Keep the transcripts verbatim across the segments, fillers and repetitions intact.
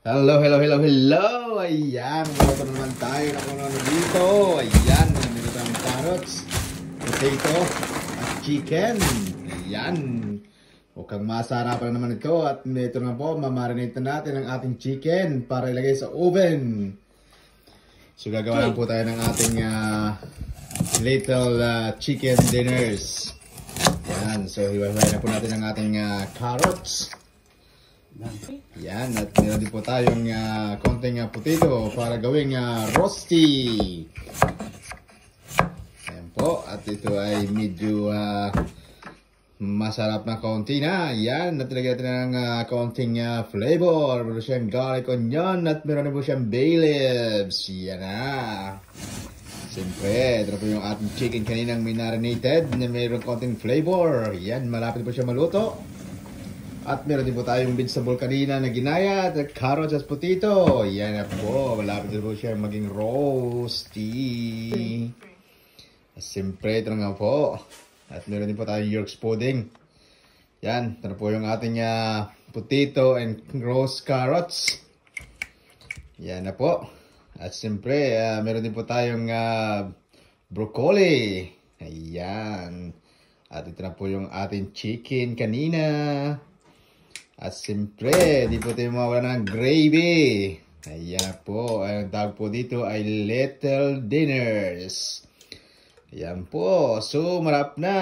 Hello, hello, hello, hello! Ayan, magluto naman tayo ng ano dito. Ayan, magluto ng carrots, potato, at chicken. Ayan. Mukhang masarapan naman ito. At ito na po, mamarinate na natin ang ating chicken para ilagay sa oven. So gagawa lang po tayo ng ating uh, little uh, chicken dinners. Ayan, so hiwa-hiwain na po natin ang ating uh, carrots. Yan, at meron din po tayong uh, konting uh, potato para gawing uh, roasty. Ayan po, at ito ay medyo uh, masarap na konti na. Yan, at lagyan natin ng uh, konting uh, flavor. Meron siyang garlic onion at meron din po siyang bay leaves. Yan na. Siyempre, ito na po yung ating chicken kaninang minarinated na meron konting flavor. Yan, malapit po siya maluto. At meron din po tayong vegetable kanina na ginaya at carrots at potato. Yan na po. Malapit din po siya maging roasty. At siyempre, ito nga po. At meron din po tayong York's pudding. Yan. Ito na po yung ating uh, potato and roast carrots. Yan na po. At siyempre, uh, meron din po tayong uh, broccoli. Ayan. At ito na po yung ating chicken kanina. At siyempre, di po tayo mawala ng gravy. Ayan po. Ang tawag po dito ay little dinners. Ayan po. So, marap na.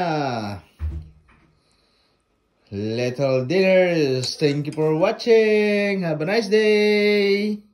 Little dinners. Thank you for watching. Have a nice day.